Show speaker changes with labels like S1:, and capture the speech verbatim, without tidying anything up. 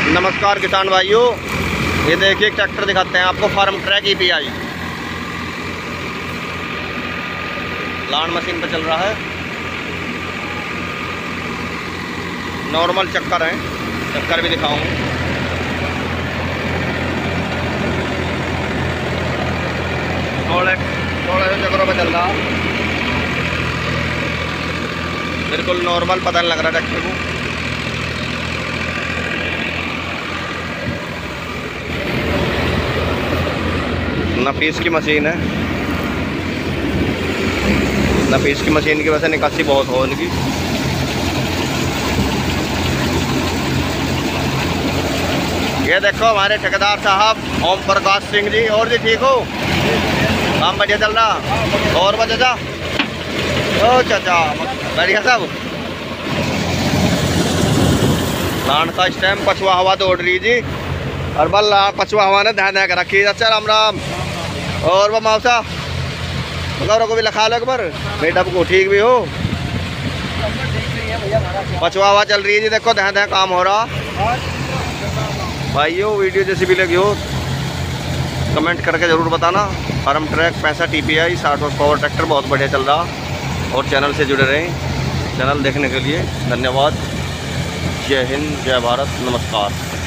S1: नमस्कार किसान भाइयों, ये देखिए एक ट्रैक्टर दिखाते हैं आपको, Farmtrac E P I लान मशीन पर चल रहा है। नॉर्मल चक्कर है, चक्कर भी दिखाऊंगा। थोड़े थोड़े से चक्करों पर चल रहा, बिल्कुल नॉर्मल, पता नहीं लग रहा ट्रैक्टर को। नफीस की मशीन है, नफीस की मशीन की वजह से निकासी बहुत हो इनकी। ये देखो हमारे ठेकेदार साहब ओम प्रकाश सिंह जी। और जी ठीक हो? काम बढ़िया चल रहा? और बचा जा ओ चाचा बढ़िया सब। लान का इस टाइम पछुआ हवा दौड़ रही जी, और बल पछुआ हवा ने ध्यान कर रखी। अच्छा राम राम। और वो मौसा वगैरह को भी लिखा लो एक बार, बेटा को ठीक भी हो। पछुआ हवा चल रही है जी, देखो ध्यान ध्यान काम हो रहा। भाइयों वीडियो जैसी भी लगी हो कमेंट करके ज़रूर बताना। फार्म ट्रैक पैंसठ टी पी आई साठ हॉर्स पावर ट्रैक्टर बहुत बढ़िया चल रहा। और चैनल से जुड़े रहें। चैनल देखने के लिए धन्यवाद। जय हिंद, जय भारत, नमस्कार।